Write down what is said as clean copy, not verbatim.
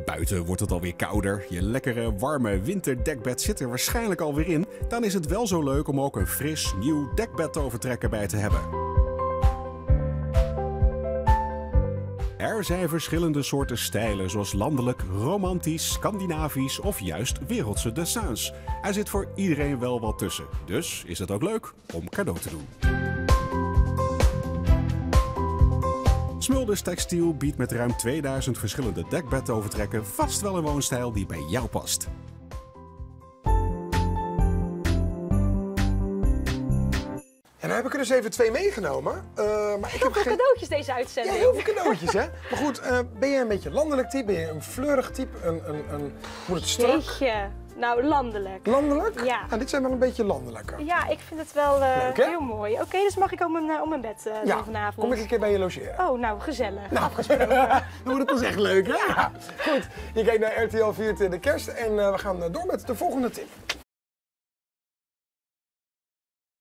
Buiten wordt het alweer kouder, je lekkere warme winterdekbed zit er waarschijnlijk alweer in. Dan is het wel zo leuk om ook een fris, nieuw dekbedovertrek erbij te hebben. Er zijn verschillende soorten stijlen, zoals landelijk, romantisch, Scandinavisch of juist wereldse dessins. Er zit voor iedereen wel wat tussen, dus is het ook leuk om cadeau te doen. Smulders Textiel biedt met ruim 2000 verschillende dekbedovertrekken vast wel een woonstijl die bij jou past. En dan heb ik er dus even 2 meegenomen. Maar ik heb geen cadeautjes deze uitzending. Ja, heel veel cadeautjes, hè? Maar goed, ben je een beetje landelijk type? Ben je een fleurig type? Moet het strak? Jeetje. Nou, landelijk. Landelijk? Ja. Nou, dit zijn wel een beetje landelijke. Ja, ik vind het wel Leuk, heel mooi. Oké, dus mag ik om mijn bed ja, vanavond? Kom ik een keer bij je logeren. Oh, nou, gezellig. Nou, afgesproken. Dan wordt het pas echt leuk, hè? Ja. Goed, je kijkt naar RTL 24 Kerst en we gaan door met de volgende tip.